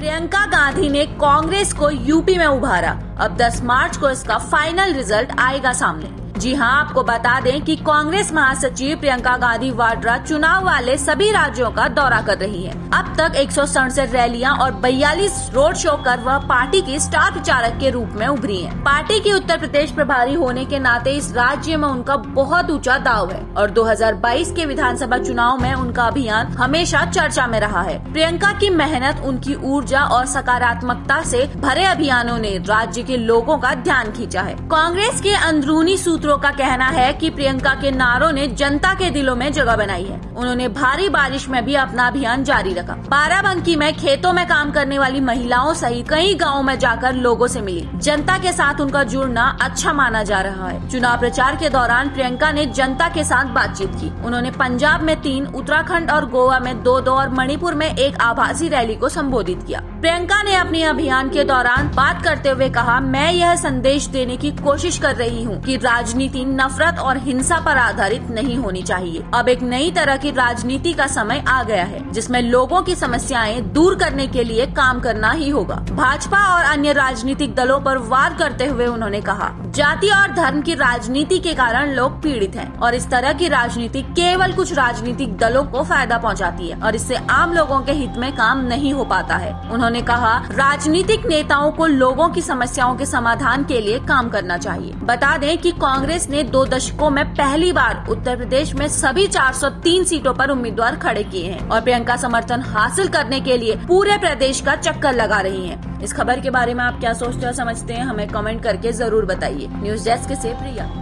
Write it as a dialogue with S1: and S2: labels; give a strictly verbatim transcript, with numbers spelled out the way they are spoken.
S1: प्रियंका गांधी ने कांग्रेस को यूपी में उभारा। अब दस मार्च को इसका फाइनल रिजल्ट आएगा सामने। जी हां, आपको बता दें कि कांग्रेस महासचिव प्रियंका गांधी वाड्रा चुनाव वाले सभी राज्यों का दौरा कर रही हैं। अब तक एक सौ सड़सठ रैलियां और बयालीस रोड शो कर वह पार्टी की स्टार प्रचारक के रूप में उभरी हैं। पार्टी की उत्तर प्रदेश प्रभारी होने के नाते इस राज्य में उनका बहुत ऊंचा दाव है और दो हज़ार बाईस के विधानसभा चुनाव में उनका अभियान हमेशा चर्चा में रहा है। प्रियंका की मेहनत, उनकी ऊर्जा और सकारात्मकता से भरे अभियानों ने राज्य के लोगों का ध्यान खींचा है। कांग्रेस के अंदरूनी सूत्रों का कहना है कि प्रियंका के नारों ने जनता के दिलों में जगह बनाई है। उन्होंने भारी बारिश में भी अपना अभियान जारी रखा। बाराबंकी में खेतों में काम करने वाली महिलाओं सहित कई गाँव में जाकर लोगों से मिली। जनता के साथ उनका जुड़ना अच्छा माना जा रहा है। चुनाव प्रचार के दौरान प्रियंका ने जनता के साथ बातचीत की। उन्होंने पंजाब में तीन, उत्तराखंड और गोवा में दो दो और मणिपुर में एक आभासी रैली को संबोधित किया। प्रियंका ने अपने अभियान के दौरान बात करते हुए कहा, मैं यह संदेश देने की कोशिश कर रही हूँ कि राजनीति नफरत और हिंसा पर आधारित नहीं होनी चाहिए। अब एक नई तरह की राजनीति का समय आ गया है जिसमें लोगों की समस्याएं दूर करने के लिए काम करना ही होगा। भाजपा और अन्य राजनीतिक दलों पर वार करते हुए उन्होंने कहा, जाति और धर्म की राजनीति के कारण लोग पीड़ित हैं और इस तरह की राजनीति केवल कुछ राजनीतिक दलों को फायदा पहुंचाती है और इससे आम लोगों के हित में काम नहीं हो पाता है। उन्होंने कहा, राजनीतिक नेताओं को लोगों की समस्याओं के समाधान के लिए काम करना चाहिए। बता दें कि कांग्रेस ने दो दशकों में पहली बार उत्तर प्रदेश में सभी चार सौ तीन सीटों पर उम्मीदवार खड़े किए हैं और प्रियंका समर्थन हासिल करने के लिए पूरे प्रदेश का चक्कर लगा रही हैं। इस खबर के बारे में आप क्या सोचते और समझते हैं, हमें कमेंट करके जरूर बताइए। न्यूज डेस्क से प्रिया।